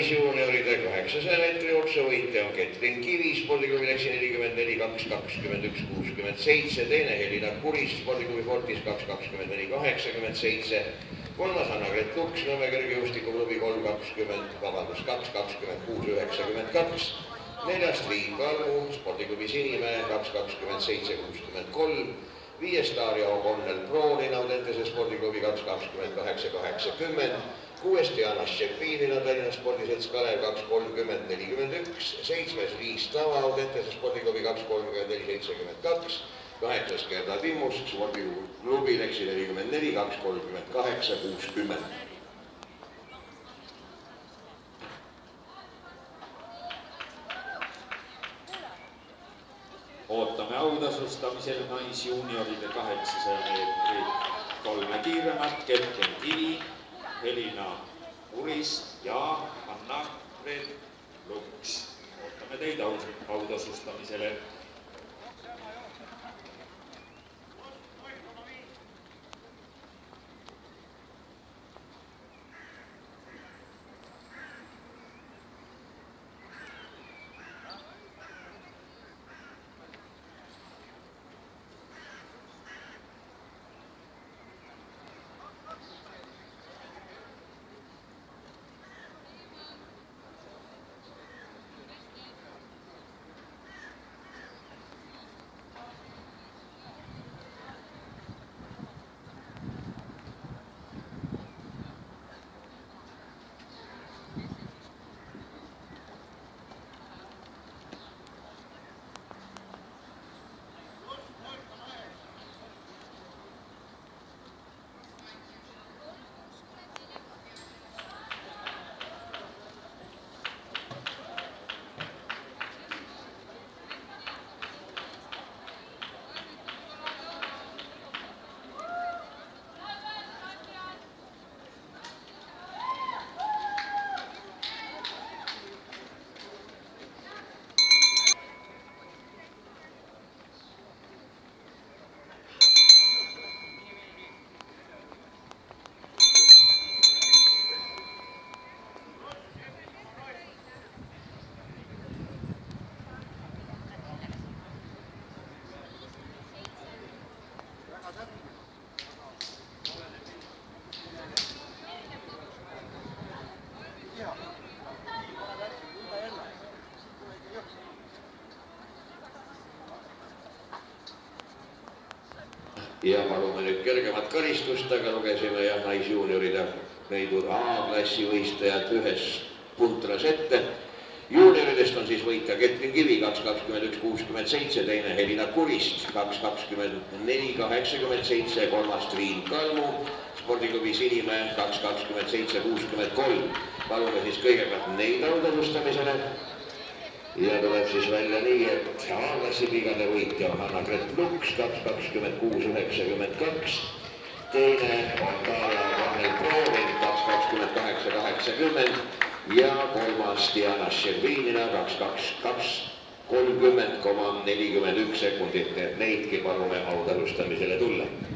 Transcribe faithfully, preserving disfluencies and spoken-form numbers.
naisjuunioride kaheksasaja meetri jooksuwõitja on Ketrin Kivi, spordiklubi Leksi nelikümmend neli, kaks kakskümmend üks, kuuskümmend seitse, teine Helina Kuris, spordiklubi Fortis kaks kakskümmend neli, kaheksakümmend seitse, kolmas Anna-Gret Luks, Nõmme kergejõustikuklubi kolm kakskümmend, vabandust, kaks kakskümmend kuus, üheksakümmend kaks, neljas Triin Kalmu, spordiklubi Sinimäe kaks kakskümmend seitse, kuuskümmend kolm, viies Darja O'Connell Pro Audentese spordiklubi kaks kakskümmend kaheksa, kaheksakümmend, kuues Diana Šepinina Tallinna spordiselts Kalev kaks kolmkümmend, nelikümmend üks, seitsmes Liis Tava Audentese spordiklubi kaks kolmkümmend neli, seitsekümmend kaks, kaheksas Gerda Timmus, spordiklubi Leksi nelikümmend neli, kaks kolmkümmend kaheksa, kuuskümmend. Ootame autasustamisel naisjuunioride kaheksasaja meetrit kolme kiiremat Ketrin Kivi, Helina Kuris ja Anna-Gret Luks. Ootame teid autasustamisele. Ja palume nüüd kergemat karistust, aga lugesime jah naisjuunioride leidnud A-klassi võistlejad ühes puntras ette. Juunioridest on siis võitja Ketrin Kivi kaks kakskümmend üks, kuuskümmend seitse, teine Helina Kurist kaks kakskümmend neli, kaheksakümmend seitse, kolmas Triin Kalmu, spordiklubi Sinimäe kaks kakskümmend seitse, kuuskümmend kolm. Palume siis kõigepealt neid autasustamisele. Ja tuleb siis välja nii, et A-klassi vigade võitja on Anna-Gret Luks kaks kakskümmend kuus, üheksakümmend kaks, teine on Darja O'Connell Pro kaks kakskümmend kaheksa, kaheksakümmend ja kolmas Diana Šepinina kaks kakskümmend kaks, kolmkümmend koma nelikümmend üks sekundit. Neidki palume autasustamisele tulla.